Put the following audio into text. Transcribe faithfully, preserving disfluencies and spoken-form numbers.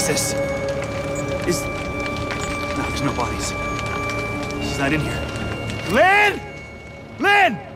Jesus! Is... No, there's no bodies. She's not in here. Lynn! Lynn!